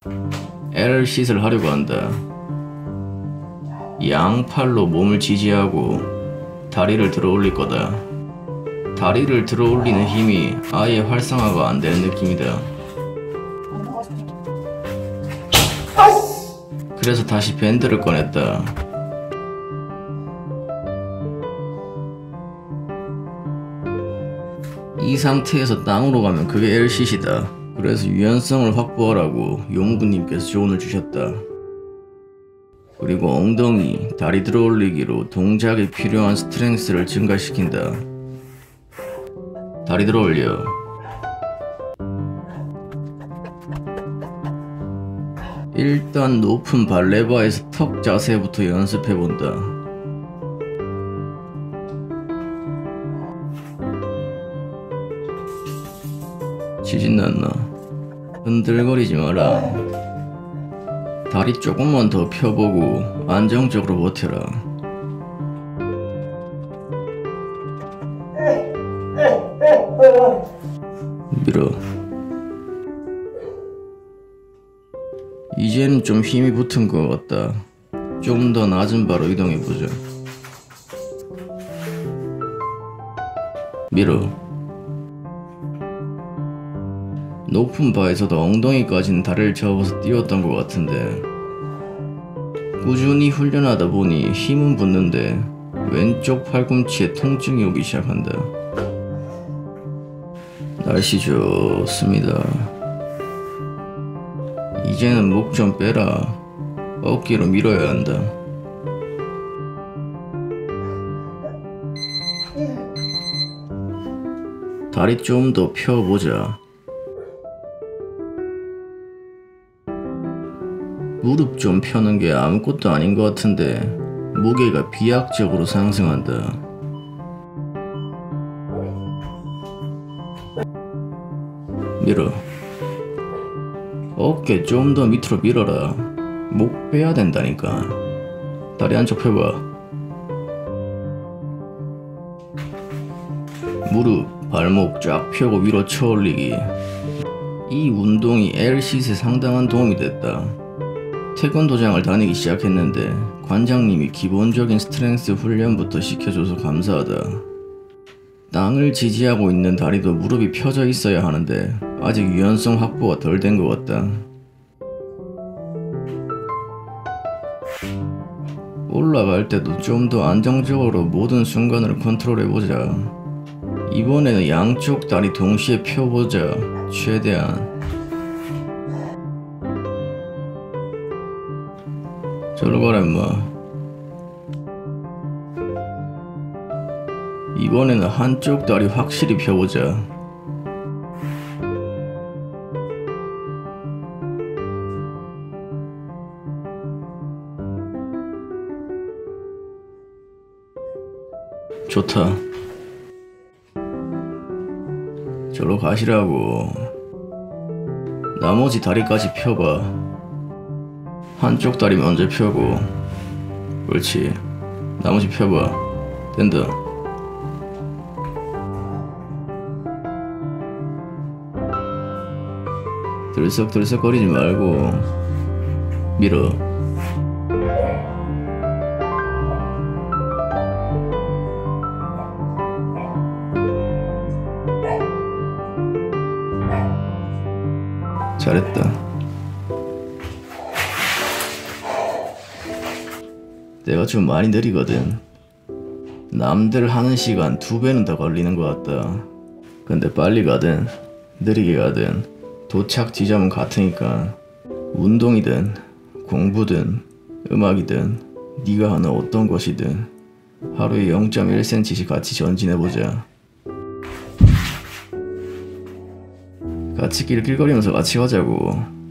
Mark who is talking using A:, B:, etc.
A: L 싯을 하려고 한다. 양팔로 몸을 지지하고 다리를 들어 올릴 거다. 다리를 들어 올리는 힘이 아예 활성화가 안 되는 느낌이다. 그래서 다시 밴드를 꺼냈다. 이 상태에서 땅으로 가면 그게 L싯이다. 그래서 유연성을 확보하라고 요무구님께서 조언을 주셨다. 그리고 엉덩이, 다리 들어 올리기로 동작에 필요한 스트렝스를 증가시킨다. 다리 들어 올려. 일단 높은 발레바에서 턱 자세부터 연습해본다. 지진났나? 흔들거리지 마라. 다리 조금만 더 펴보고 안정적으로 버텨라. 밀어. 이제는 좀 힘이 붙은 것 같다. 좀 더 낮은 바로 이동해보자. 밀어. 높은 바에서도 엉덩이까지는 다리를 접어서 뛰었던 것 같은데 꾸준히 훈련하다 보니 힘은 붙는데 왼쪽 팔꿈치에 통증이 오기 시작한다. 날씨 좋습니다. 이제는 목 좀 빼라. 어깨로 밀어야 한다. 다리 좀 더 펴보자. 무릎 좀 펴는 게 아무것도 아닌 것 같은데 무게가 비약적으로 상승한다. 밀어. 어깨 좀 더 밑으로 밀어라. 목 빼야 된다니까. 다리 한쪽 펴봐. 무릎, 발목 쫙 펴고 위로 쳐 올리기. 이 운동이 L싯에 상당한 도움이 됐다. 태권도장을 다니기 시작했는데 관장님이 기본적인 스트렝스 훈련부터 시켜줘서 감사하다. 땅을 지지하고 있는 다리도 무릎이 펴져 있어야 하는데 아직 유연성 확보가 덜 된 것 같다. 올라갈 때도 좀 더 안정적으로 모든 순간을 컨트롤해보자. 이번에는 양쪽 다리 동시에 펴보자. 최대한. 저로 가라 임마. 이번에는 한쪽 다리 확실히 펴보자. 좋다. 저로 가시라고. 나머지 다리까지 펴봐. 한쪽 다리 먼저 펴고. 그렇지. 나머지 펴봐. 된다. 들썩들썩거리지 말고 밀어. 잘했다. 내가 좀 많이 느리거든. 남들 하는 시간 2배는 더 걸리는 것 같다. 근데 빨리 가든 느리게 가든 도착 지점은 같으니까 운동이든 공부든 음악이든 네가 하는 어떤 것이든 하루에 0.1cm씩 같이 전진해보자. 같이 낄낄거리면서 같이 가자고.